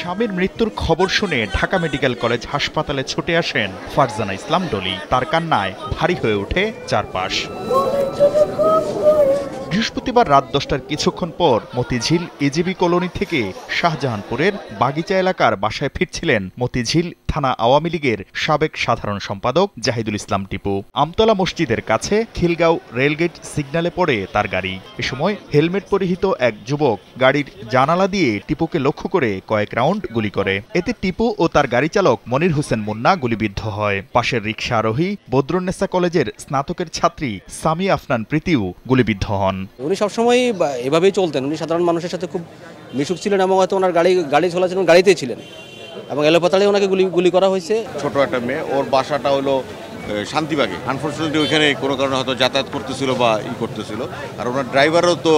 স্বামীর মৃত্যুর খবর শুনে ঢাকা মেডিকেল কলেজ হাসপাতালে ছুটে আসেন ফারজানা ইসলাম ডলি। তার কান্নায় ভারী হয়ে ওঠে চারপাশ। বৃহস্পতিবার রাত 10টার কিছুক্ষণ পর মতিঝিল এজিবি কলোনি থেকে শাহজাহানপুরের বাগিচা এলাকার বাসায় ফিরছিলেন মতিঝিল থানা আওয়ামী লীগের সাবেক সাধারণ সম্পাদক জাহিদুল ইসলাম টিপু। আমতলা মসজিদের কাছে খিলগাঁও রেলগেট সিগন্যালে পড়ে তার গাড়ি। এ সময় হেলমেট পরিহিত এক যুবক গাড়ির জানালা দিয়ে টিপুকে লক্ষ্য করে কয়েক রাউন্ড গুলি করে। এতে টিপু ও তার গাড়ি চালক মনির হোসেন মুন্না গুলিবিদ্ধ হয়। পাশের রিকশা আরোহী বদরুন্নেসা কলেজের স্নাতকের ছাত্রী সামি আফনান প্রীতিও গুলিবিদ্ধ হন। উনি সবসময় এভাবেই চলতেন। উনি সাধারণ মানুষের সাথে খুব মিশুক ছিলেন এবং হয়তো ওনার গাড়ি চলাছিলেন, গাড়িতেই ছিলেন এবং এলোপাতাড়ি ওনাকে গুলি করা হয়েছে। ছোট একটা মেয়ে, ওর বাসাটা হলো শান্তিবাগে। আনফর্চুনেটলি ওইখানে কোনো কারণে হয়তো যাতায়াত করতেছিল বা করতেছিল, আর ওনার ড্রাইভারও তো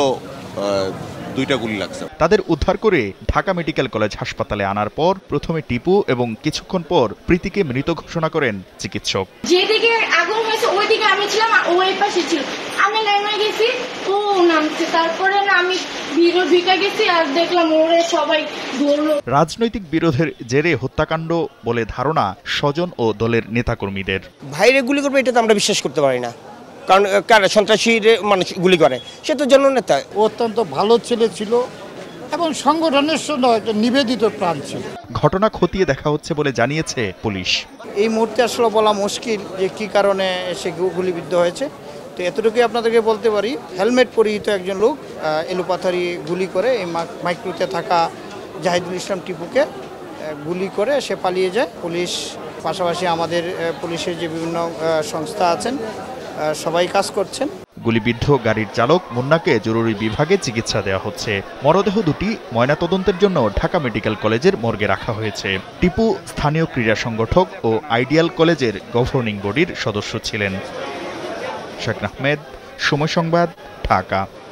দুইটা গুলি লাগছে। তাদের উদ্ধার করে ঢাকা মেডিকেল কলেজ হাসপাতালে আনার পর প্রথমে টিপু এবং কিছুক্ষণ পর প্রীতিকে মৃত ঘোষণা করেন চিকিৎসক। যেদিকে আগুন হয়েছে ওইদিকে আমি ছিলাম, ওই পাশে ছিল। আমি নেমে গেছি, ও নামছে, তারপরে আমি ভিড়ে গেছি আর দেখলাম ওরে সবাই দৌড়লো। রাজনৈতিক বিরোধের জেরে হত্যাকাণ্ড বলে ধারণা স্বজন ও দলের নেতাকর্মীদের। ভাইরে গুলি করবে এটা তো আমরা বিশ্বাস করতে পারি না, কারণ সন্ত্রাসী মানুষ গুলি করে, সে তো জননেতা। অত্যন্ত ভালো ছেলে ছিল এবং সংগঠনের জন্য একটা নিবেদিত প্রাণ ছিল। ঘটনা খতিয়ে দেখা হচ্ছে বলে জানিয়েছে পুলিশ। এই মুহূর্তে আসলে বলা মুশকিল যে কি কারণে সে গুলিবিদ্ধ হয়েছে। তো এতটুকুই আপনাদেরকে বলতে পারি, হেলমেট পরিহিত একজন লোক এলোপাথারি গুলি করে এই মাইক্রোতে থাকা জাহিদুল ইসলাম টিপুকে গুলি করে সে পালিয়ে যায়। পুলিশ পাশাপাশি আমাদের পুলিশের যে বিভিন্ন সংস্থা আছেন সবাই কাজ করছেন। গুলিবিদ্ধ গাড়ির চালক মুন্নাকে জরুরি বিভাগে চিকিৎসা দেওয়া হচ্ছে। মরদেহ দুটি ময়নাতদন্তের জন্য ঢাকা মেডিকেল কলেজের মর্গে রাখা হয়েছে। টিপু স্থানীয় ক্রীড়া সংগঠক ও আইডিয়াল কলেজের গভর্নিং বডির সদস্য ছিলেন। শেখ আহমেদ, সময় সংবাদ, ঢাকা।